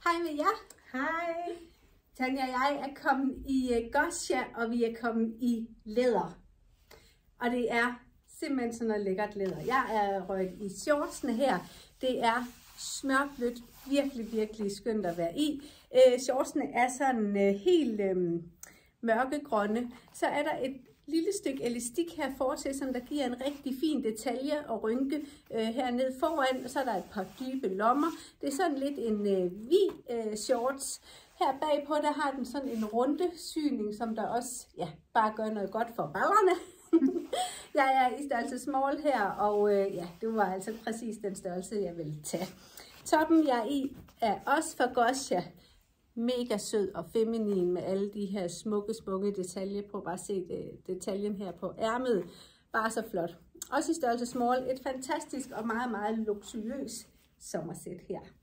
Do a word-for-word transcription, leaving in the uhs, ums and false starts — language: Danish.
Hej med jer. Hej. Tanja og jeg er kommet i uh, Gosja, og vi er kommet i læder. Og det er simpelthen sådan noget lækkert læder. Jeg er røget i shortsene her. Det er smørblødt, virkelig, virkelig skønt at være i. Uh, shortsene er sådan uh, helt um, mørkegrønne. Så er der et lille stykke elastik her fortil, som der giver en rigtig fin detalje og rynke øh, hernede foran. Og så er der et par dybe lommer. Det er sådan lidt en øh, vid øh, shorts. Her bagpå, der har den sådan en runde syning, som der også ja, bare gør noget godt for ballerne. Jeg er i størrelse small her, og øh, ja, det var altså præcis den størrelse, jeg ville tage. Toppen, jeg er i, er også fra Gosja. Mega sød og feminin med alle de her smukke, smukke detaljer. Prøv bare at se det, detaljen her på ærmet. Bare så flot. Også i størrelse small. Et fantastisk og meget, meget luksuriøst sommersæt her.